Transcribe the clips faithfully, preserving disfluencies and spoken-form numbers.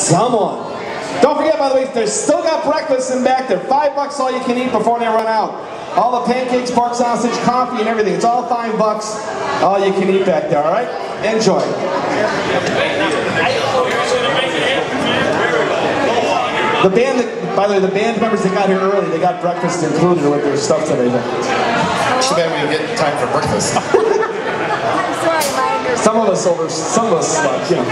someone. Don't forget, by the way, they've still got breakfast in back there. Five bucks all you can eat before they run out. All the pancakes, pork sausage, coffee, and everything. It's all five bucks all you can eat back there, all right? Enjoy. The band, that, by the way, the band members that got here early, they got breakfast included with their stuff today. Too bad we didn't get time for breakfast. I'm sorry, my Some of us over, some of us slept, you know.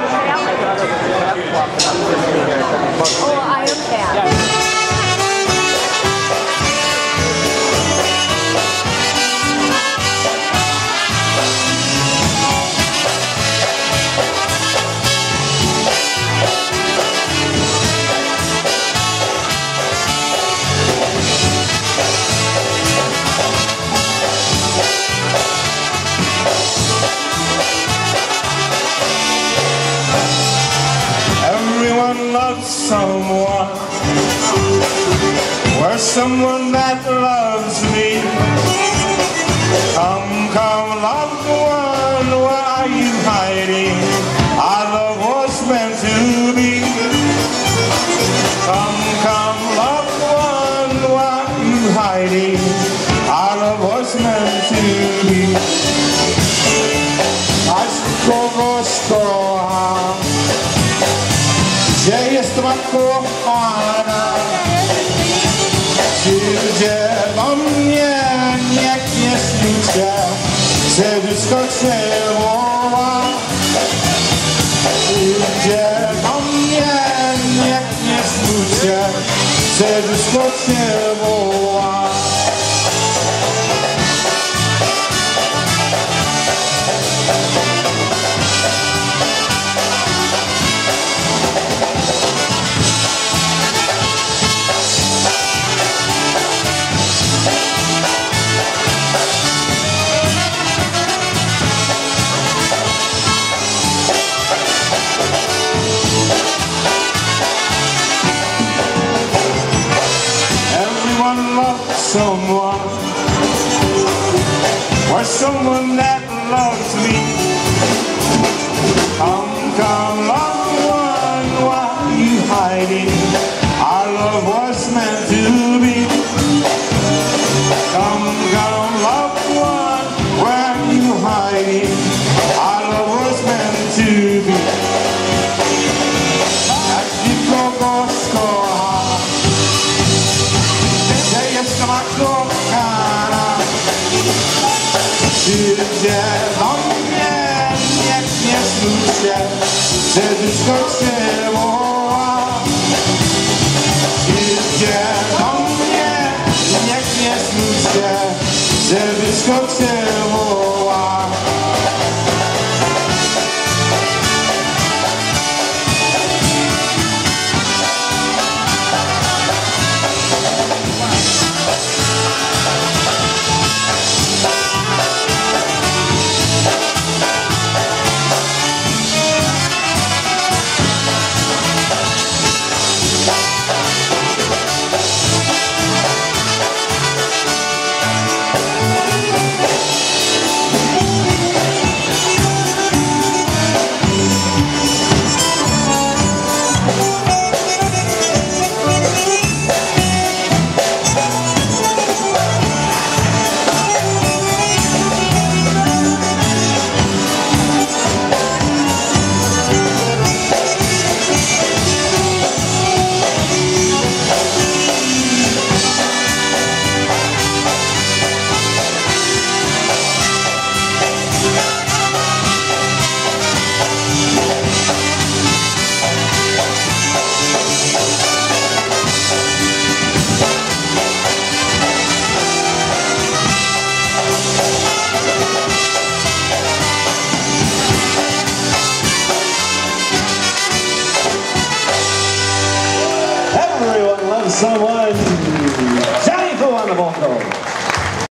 Oh, I am fat. Love someone, or someone that loves me. Come, come, loved one, where are you hiding? Our love was meant to be. Come, come, loved one, where are you hiding? Our love was meant to be. I kogo kocham, gdzie jest ma kochana? Przyjdzie do mnie, niech nie śnicie, serduszko cię woła. Przyjdzie do mnie, niech nie śnicie, serduszko cię woła. Someone, or someone that loves me. Come, come, loved one, why are you hiding? Our love was meant to be. Come, come, loved one, where are you hiding? Our love was meant to be. Przyjdzie do mnie, niech nie smucie, serduszko cię woła. Przyjdzie do mnie, niech nie smucie, serduszko cię woła. Someone, Johnny Fu on the vocal.